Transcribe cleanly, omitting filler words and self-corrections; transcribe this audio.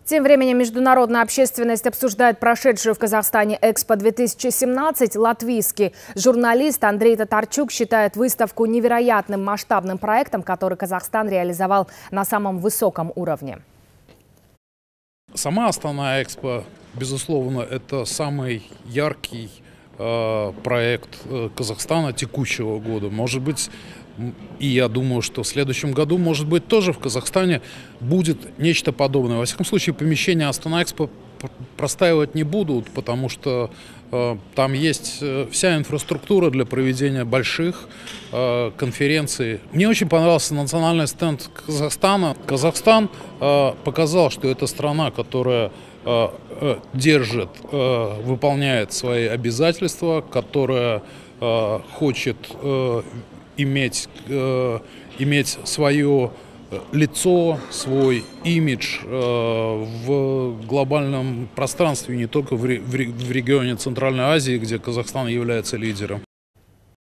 Тем временем международная общественность обсуждает прошедшую в Казахстане Экспо-2017. Латвийский журналист Андрей Татарчук считает выставку невероятным масштабным проектом, который Казахстан реализовал на самом высоком уровне. Сама Астана Экспо, безусловно, это самый яркий проект Казахстана текущего года. Может быть, и я думаю, что в следующем году, может быть, тоже в Казахстане будет нечто подобное. Во всяком случае, помещения Астана Экспо простаивать не будут, потому что там есть вся инфраструктура для проведения больших конференций. Мне очень понравился национальный стенд Казахстана. Казахстан показал, что это страна, которая держит, выполняет свои обязательства, которая хочет иметь свое лицо, свой имидж в глобальном пространстве, не только в регионе Центральной Азии, где Казахстан является лидером.